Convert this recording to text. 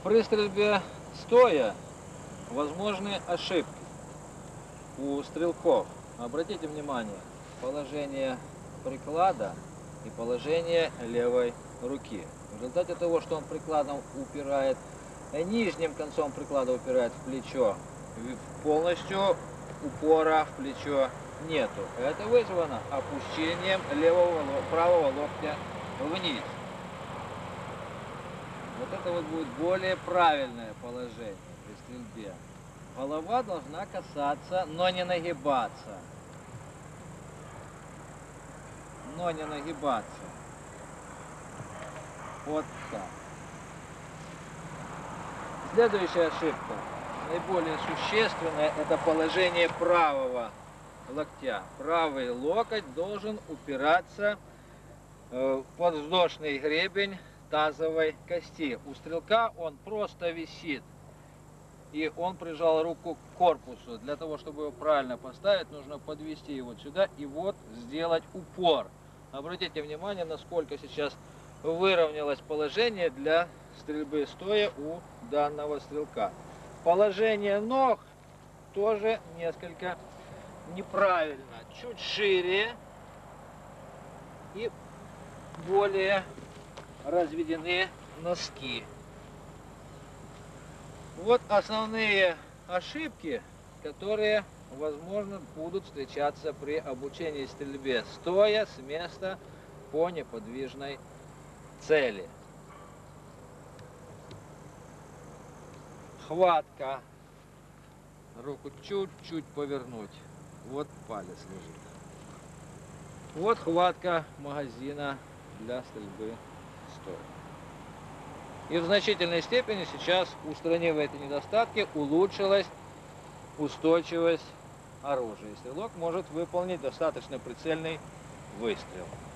При стрельбе стоя возможны ошибки у стрелков. Обратите внимание, положение приклада и положение левой руки. В результате того, что он прикладом упирает, нижним концом приклада упирает в плечо, полностью упора в плечо нету. Это вызвано опущением правого локтя вниз. Вот это вот будет более правильное положение при стрельбе. Голова должна касаться, но не нагибаться. Но не нагибаться. Вот так. Следующая ошибка, наиболее существенная, это положение правого локтя. Правый локоть должен упираться в подвздошный гребень тазовой кости. У стрелка он просто висит. И он прижал руку к корпусу. Для того, чтобы его правильно поставить, нужно подвести его сюда и вот сделать упор. Обратите внимание, насколько сейчас выровнялось положение для стрельбы стоя у данного стрелка. Положение ног тоже несколько неправильно. Чуть шире и более разведены носки. Вот основные ошибки, которые, возможно, будут встречаться при обучении стрельбе стоя с места по неподвижной цели. Хватка. Руку чуть-чуть повернуть. Вот палец лежит. Вот хватка магазина для стрельбы стоя. И в значительной степени сейчас, устранив эти недостатки, улучшилась устойчивость оружия. И стрелок может выполнить достаточно прицельный выстрел.